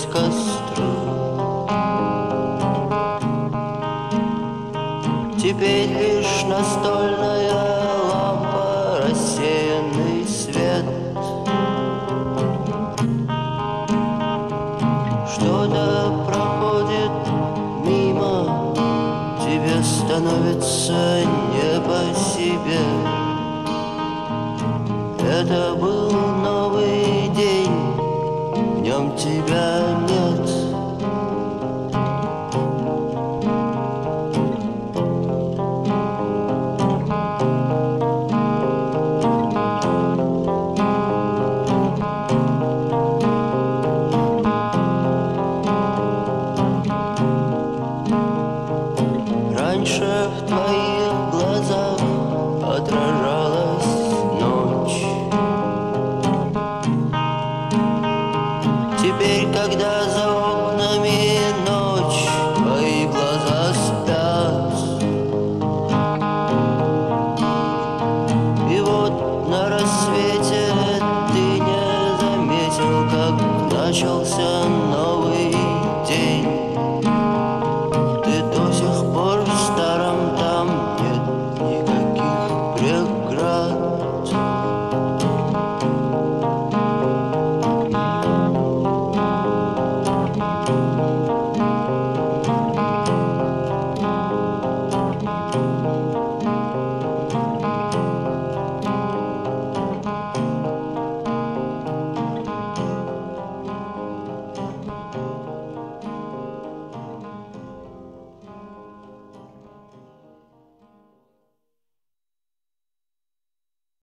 близость к костру. Теперь лишь настольная лампа, рассеянный свет. Что-то проходит мимо, тебе становится не по себе. Это был новый день, в нем тебя нет. Раньше в твоих глазах отражалась ночь. Теперь, когда за окнами